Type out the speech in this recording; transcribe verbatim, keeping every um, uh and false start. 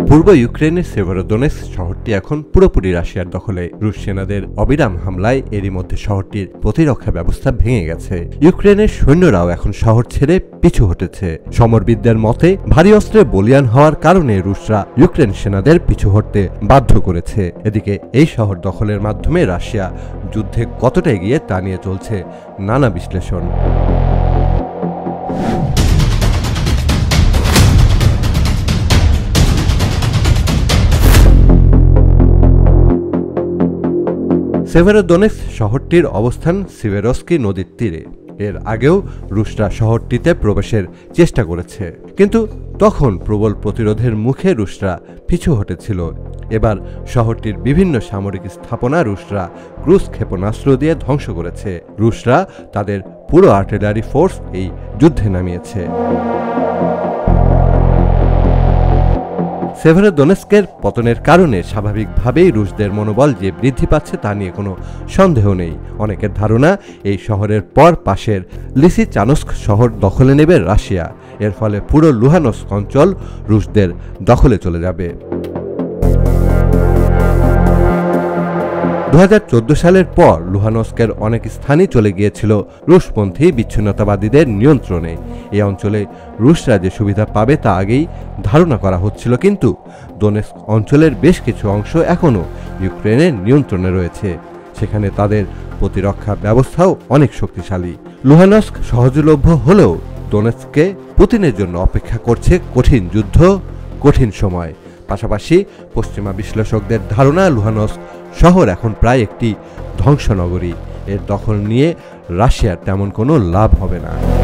পূর্ব ইউক্রেনের সেভেরোদনেস্ক শহরটি এখন পুরোপুরি রাশিয়ার দখলে। রুশ সেনাদের অবিরাম হামলায় এরই মধ্যে শহরটির প্রতিরক্ষা ব্যবস্থা ভেঙে গেছে। ইউক্রেনের সৈন্যরাও এখন শহর ছেড়ে পিছু হটেছে। সমরবিদদের মতে ভারী অস্ত্রে বলিয়ান হওয়ার কারণে রুশরা ইউক্রেন সেনাদের পিছু হটতে বাধ্য করেছে। এদিকে এই শহর দখলের মাধ্যমে রাশিয়া যুদ্ধে কতটা এগিয়ে তা নিয়ে চলছে নানা বিশ্লেষণ। সেভেরোদনেস্ক শহরটির অবস্থান সেভেরস্কি নদীর তীরে। এর আগেও রুশরা শহরটিতে প্রবেশের চেষ্টা করেছে, কিন্তু তখন প্রবল প্রতিরোধের মুখে রুশরা পিছু হটেছিল। এবার শহরটির বিভিন্ন সামরিক স্থাপনা রুশরা ক্রুজ ক্ষেপণাস্ত্র দিয়ে ধ্বংস করেছে। রুশরা তাদের পুরো আর্টিলারি ফোর্স এই যুদ্ধে নামিয়েছে। সেভেরোদনেস্কের পতনের কারণে স্বাভাবিকভাবেই রুশদের মনোবল যে বৃদ্ধি পাচ্ছে তা নিয়ে কোনো সন্দেহ নেই। অনেকের ধারণা এই শহরের পর পাশের লিসিচানস্ক শহর দখলে নেবে রাশিয়া। এর ফলে পুরো লুহানস্ক অঞ্চল রুশদের দখলে চলে যাবে। দু হাজার চোদ্দ সালের পর লুহানস্কের অনেক স্থানই চলে গিয়েছিল রুশপন্থী বিচ্ছিন্নতাবাদীদের নিয়ন্ত্রণে। এই অঞ্চলে রুশরা যে সুবিধা পাবে তা আগেই ধারণা করা হচ্ছিল, কিন্তু দোনেস্ক অঞ্চলের বেশ কিছু অংশ এখনও ইউক্রেনের নিয়ন্ত্রণে রয়েছে। সেখানে তাদের প্রতিরক্ষা ব্যবস্থাও অনেক শক্তিশালী। লুহানস্ক সহজলভ্য হলেও দোনেস্কে পুতিনের জন্য অপেক্ষা করছে কঠিন যুদ্ধ, কঠিন সময়। পাশাপাশি পশ্চিমা বিশ্লেষকদের ধারণা লুহানস্ক শহর এখন প্রায় একটি ধ্বংসনগরী। এর দখল নিয়ে রাশিয়ার তেমন কোনো লাভ হবে না।